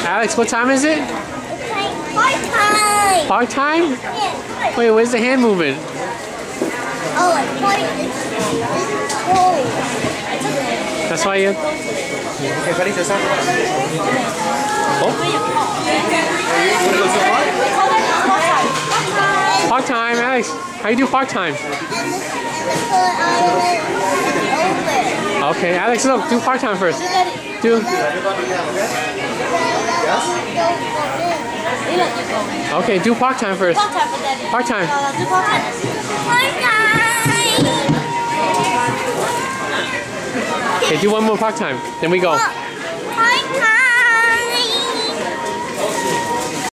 Alex, what time is it? Park time. Park time? Yeah. Wait, where's the hand movement? Oh, it's cold. That's why you... Okay, ready to start? Oh. Park time, Alex. How you do park time? Okay, Alex, look, do park time first. Do. Okay, do park time first. Park time. Okay, do one more park time. Then we go.